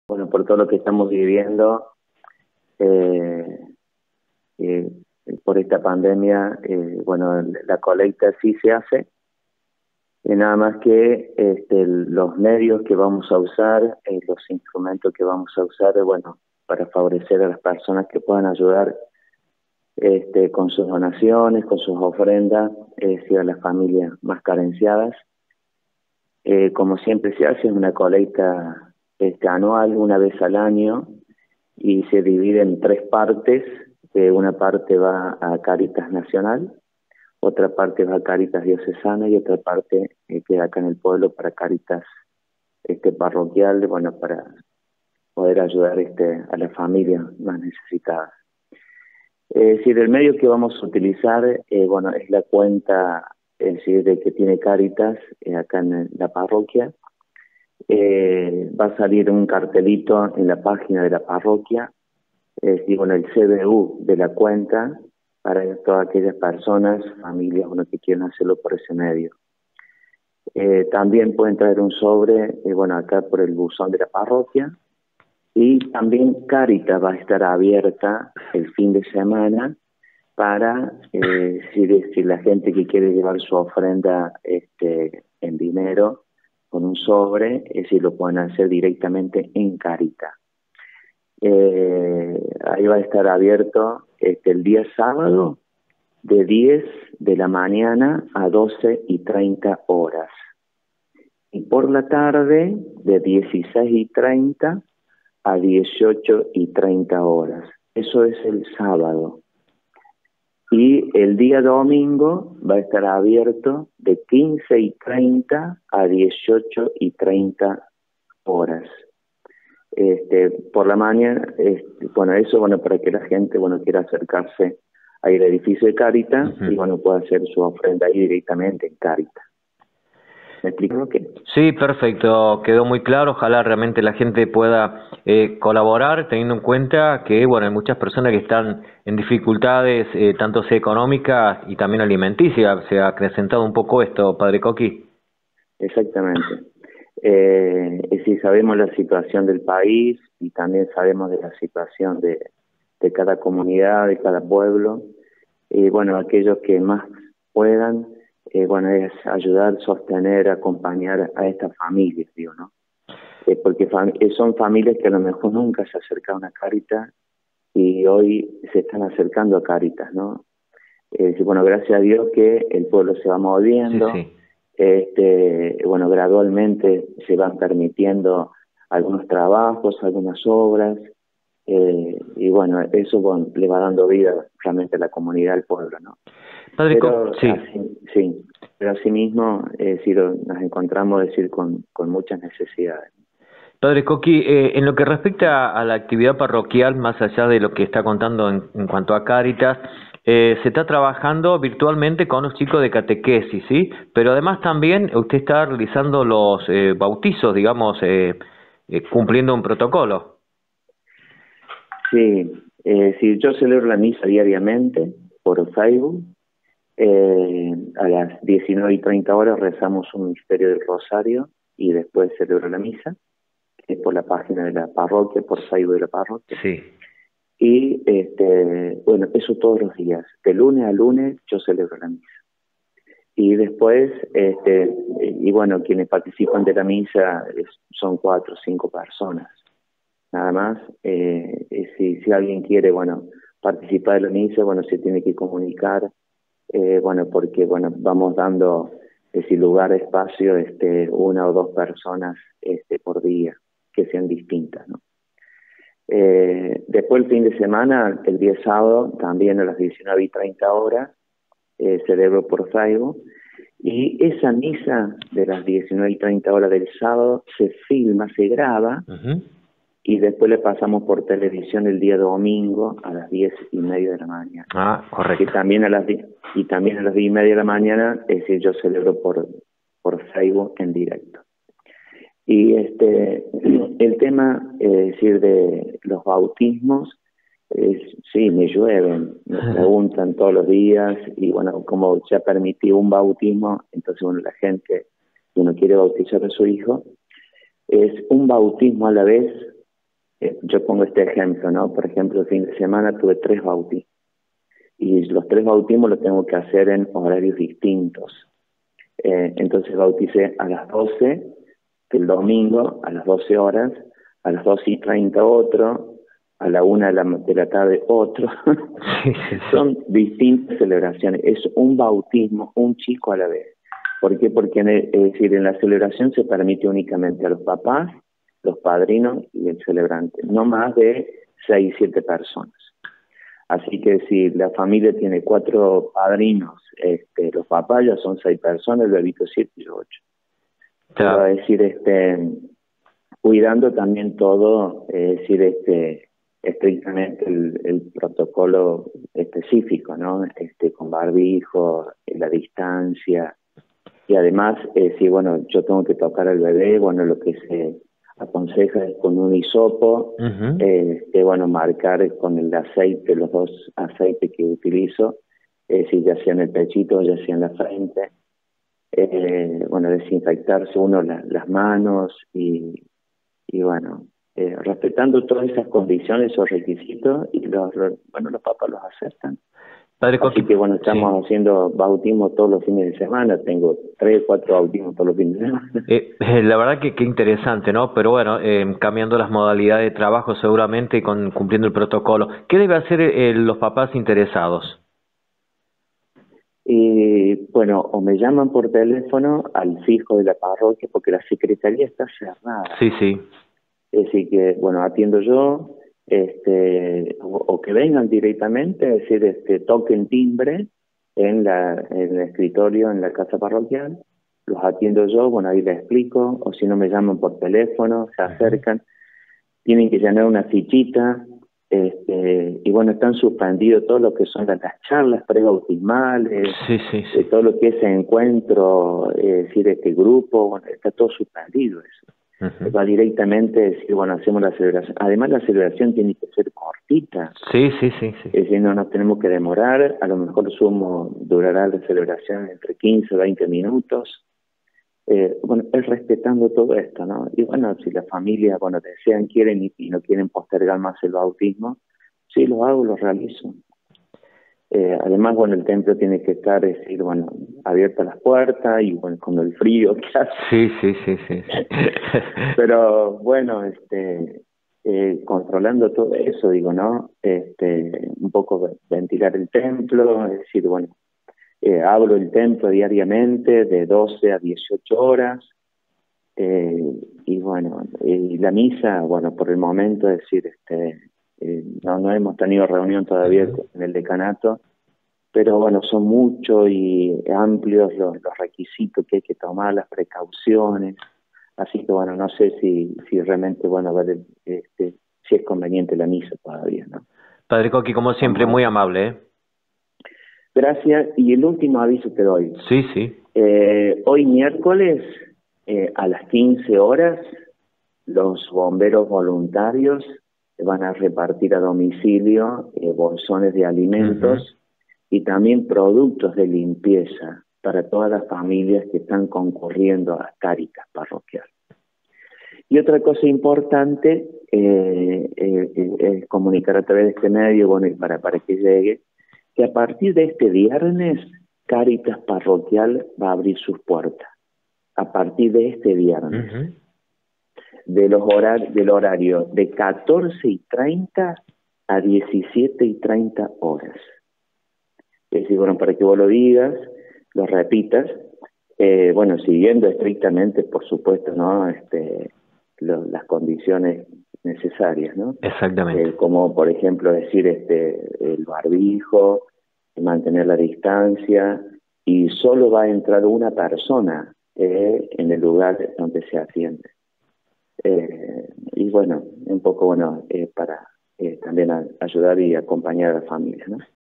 bueno, por todo lo que estamos viviendo, eh, eh, por esta pandemia, bueno, la colecta sí se hace, nada más que los medios que vamos a usar, los instrumentos que vamos a usar, bueno, para favorecer a las personas que puedan ayudar con sus donaciones, con sus ofrendas, a las familias más carenciadas. Como siempre se hace, es una colecta anual, una vez al año, y se divide en tres partes. Una parte va a Cáritas Nacional, otra parte va a Cáritas Diocesana y otra parte queda acá en el pueblo para Cáritas parroquial, bueno, para poder ayudar a las familias más necesitadas. Si del medio que vamos a utilizar, bueno, es la cuenta de que tiene Cáritas acá en la parroquia. Va a salir un cartelito en la página de la parroquia, bueno, el CBU de la cuenta para todas aquellas personas, familias, bueno, que quieran hacerlo por ese medio. También pueden traer un sobre, bueno, acá por el buzón de la parroquia. Y también Cáritas va a estar abierta el fin de semana para, si la gente que quiere llevar su ofrenda en dinero con un sobre, si lo pueden hacer directamente en Cáritas. Ahí va a estar abierto el día sábado de 10 de la mañana a 12:30 horas. Y por la tarde de 16:30 a 18:30 horas. Eso es el sábado. Y el día domingo va a estar abierto de 15:30 a 18:30 horas. Por la mañana, bueno, eso, bueno, para que la gente, bueno, quiera acercarse ahí al edificio de Cáritas y, bueno, pueda hacer su ofrenda ahí directamente en Cáritas. ¿Me explico qué? Sí, perfecto, quedó muy claro. Ojalá realmente la gente pueda colaborar, teniendo en cuenta que, bueno, hay muchas personas que están en dificultades, tanto sea económicas y también alimenticias. Se ha acrecentado un poco esto, Padre Coqui. Exactamente. Sí, sabemos la situación del país y también sabemos de la situación de cada comunidad, de cada pueblo. Y bueno, aquellos que más puedan, bueno, es ayudar, sostener, acompañar a estas familias, digo, ¿no? Porque son familias que a lo mejor nunca se acercaron a Cáritas y hoy se están acercando a Cáritas, ¿no? Bueno, gracias a Dios que el pueblo se va moviendo. Sí. Bueno, gradualmente se van permitiendo algunos trabajos, algunas obras, y bueno, eso, bueno, le va dando vida realmente a la comunidad, al pueblo, ¿no? Padre Pero sí. Sí, pero asimismo nos encontramos con muchas necesidades. Padre Coqui, en lo que respecta a la actividad parroquial, más allá de lo que está contando en cuanto a Cáritas, se está trabajando virtualmente con los chicos de catequesis, ¿sí? Pero además también usted está realizando los bautizos, digamos, cumpliendo un protocolo. Sí, sí, yo celebro la misa diariamente por Facebook. A las 19:30 horas rezamos un misterio del Rosario y después celebro la misa, que es por la página de la parroquia, por Facebook de la parroquia. Sí. Y bueno, eso todos los días. De lunes a lunes yo celebro la misa. Y después, y bueno, quienes participan de la misa son 4 o 5 personas. Nada más. Si alguien quiere, bueno, participar de la misa, bueno, se tiene que comunicar, bueno, porque, bueno, vamos dando lugar, espacio, 1 o 2 personas por día, que sean distintas, ¿no? Después el fin de semana, el día sábado, también a las 19:30 horas, celebro por Facebook, y esa misa de las 19:30 horas del sábado se filma, se graba, y después le pasamos por televisión el día domingo a las 10:30 de la mañana. Ah, correcto. Y también a las 10:30 de la mañana, es decir, yo celebro por Facebook en directo. Y el tema, es decir, de los bautismos, sí, me llueven, me preguntan todos los días, y bueno, como ya permití un bautismo, entonces, bueno, la gente que uno quiere bautizar a su hijo, es un bautismo a la vez, yo pongo este ejemplo, ¿no? Por ejemplo, el fin de semana tuve 3 bautismos y los 3 bautismos los tengo que hacer en horarios distintos. Entonces bauticé a las 12 del domingo, a las 12 horas, a las 12:30 otro, a la 1 de la tarde otro. Sí, sí, sí. Son distintas celebraciones, es un bautismo, un chico a la vez. ¿Por qué? Porque es decir, en la celebración se permite únicamente a los papás, los padrinos y el celebrante, no más de 6, 7 personas. Así que si la familia tiene 4 padrinos, los papás ya son 6 personas, el bebito 7 y 8. Pero es decir, cuidando también todo, es decir, estrictamente el protocolo específico, ¿no? Con barbijo, la distancia, y además, si bueno, yo tengo que tocar al bebé, bueno, lo que se aconseja es con un hisopo, bueno, marcar con el aceite, los 2 aceites que utilizo, si ya sea en el pechito, ya sea en la frente, bueno, desinfectarse uno las manos y bueno, respetando todas esas condiciones o requisitos, y bueno, los papás los aceptan. Padre Así Coqui, que bueno, estamos sí. haciendo bautismo todos los fines de semana, tengo 3, 4 bautismos todos los fines de semana. La verdad que interesante, ¿no? Pero bueno, cambiando las modalidades de trabajo seguramente y cumpliendo el protocolo. ¿Qué debe hacer los papás interesados? Y bueno, o me llaman por teléfono al fijo de la parroquia porque la secretaría está cerrada. Sí, sí. Es decir que, bueno, atiendo yo, o que vengan directamente, es decir, toquen timbre en el escritorio, en la casa parroquial, los atiendo yo, bueno, ahí les explico, o si no me llaman por teléfono, se acercan, tienen que llenar una fichita, y bueno, están suspendidos todo lo que son las charlas prebautismales, Sí, sí, sí. todo lo que es encuentro, es decir, este grupo, bueno, está todo suspendido eso. Va directamente decir, bueno, hacemos la celebración. Además, la celebración tiene que ser cortita. Sí, sí, sí, sí. Es decir, no nos tenemos que demorar. A lo mejor durará la celebración entre 15 o 20 minutos. Bueno, es respetando todo esto, ¿no? Y bueno, si la familia, bueno, desean, quieren y no quieren postergar más el bautismo, sí, lo hago, lo realizo. Además, bueno, el templo tiene que estar, es decir, bueno, abiertas las puertas y bueno, con el frío que hace. Sí, sí, sí, sí. Pero bueno, controlando todo eso, digo, ¿no? Un poco ventilar el templo, es decir, bueno, abro el templo diariamente de 12 a 18 horas, y bueno, y la misa, bueno, por el momento, es decir, no hemos tenido reunión todavía en el decanato, pero bueno, son muchos y amplios los requisitos que hay que tomar, las precauciones, así que bueno, no sé si realmente, bueno, si es conveniente la misa todavía, ¿no? Padre Coqui, como siempre, muy amable, ¿eh? Gracias, y el último aviso que doy. Sí, sí. Hoy miércoles, a las 15 horas, los bomberos voluntarios van a repartir a domicilio bolsones de alimentos y también productos de limpieza para todas las familias que están concurriendo a Cáritas Parroquial. Y otra cosa importante es comunicar a través de este medio, bueno, y para que llegue, que a partir de este viernes Cáritas Parroquial va a abrir sus puertas. A partir de este viernes. Del horario de 14:30 a 17:30 horas. Es decir, bueno, para que vos lo digas, lo repitas, bueno, siguiendo estrictamente, por supuesto, ¿no? Las condiciones necesarias, ¿no? Exactamente. Como, por ejemplo, decir el barbijo, mantener la distancia, y solo va a entrar una persona en el lugar donde se atiende. Y bueno, un poco, bueno, para también ayudar y acompañar a la familia, ¿no?